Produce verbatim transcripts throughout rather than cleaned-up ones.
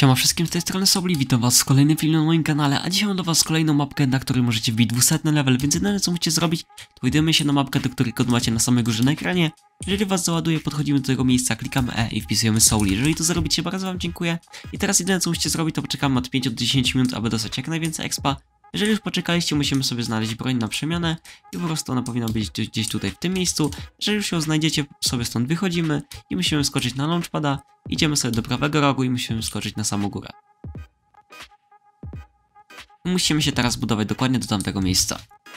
Siema wszystkim, z tej strony Sobli, witam was w kolejnym filmie na moim kanale, a dzisiaj mam dla was kolejną mapkę, na której możecie wbić dwieście level, więc jedyne co musicie zrobić, to wejdziemy się na mapkę, do której kod macie na samej górze na ekranie. Jeżeli was załaduje, podchodzimy do tego miejsca, klikamy E i wpisujemy Souli. Jeżeli to zrobicie, bardzo wam dziękuję. I teraz jedyne co musicie zrobić, to poczekamy od pięciu do dziesięciu minut, aby dostać jak najwięcej expa. Jeżeli już poczekaliście, musimy sobie znaleźć broń na przemianę i po prostu ona powinna być gdzieś tutaj w tym miejscu. Jeżeli już ją znajdziecie, sobie stąd wychodzimy i musimy skoczyć na launchpada. Idziemy sobie do prawego rogu i musimy skoczyć na samą górę. I musimy się teraz budować dokładnie do tamtego miejsca.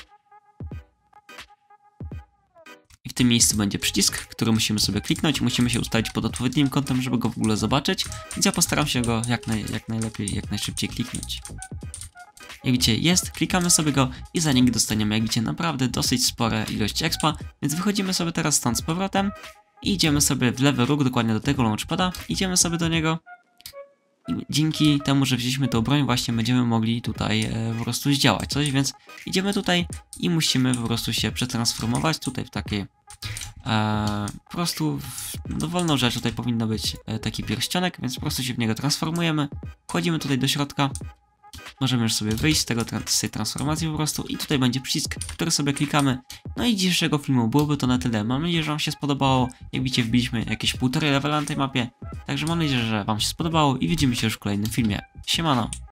I w tym miejscu będzie przycisk, który musimy sobie kliknąć. Musimy się ustawić pod odpowiednim kątem, żeby go w ogóle zobaczyć. Więc ja postaram się go jak, naj, jak najlepiej, jak najszybciej kliknąć. Jak widzicie, jest, klikamy sobie go i za niego dostaniemy, jak widzicie, naprawdę dosyć spore ilości expa. Więc wychodzimy sobie teraz stąd z powrotem i idziemy sobie w lewy róg, dokładnie do tego launchpada. Idziemy sobie do niego i dzięki temu, że wzięliśmy tą broń, właśnie będziemy mogli tutaj e, po prostu zdziałać coś, więc idziemy tutaj i musimy po prostu się przetransformować tutaj w takie e, po prostu w dowolną rzecz. Tutaj powinno być e, taki pierścionek, więc po prostu się w niego transformujemy. Wchodzimy tutaj do środka. Możemy już sobie wyjść z, tego, z tej transformacji po prostu i tutaj będzie przycisk, który sobie klikamy. No i dzisiejszego filmu byłoby to na tyle. Mam nadzieję, że wam się spodobało. Jak widzicie, wbiliśmy jakieś półtorej levela na tej mapie. Także mam nadzieję, że wam się spodobało i widzimy się już w kolejnym filmie. Siemano!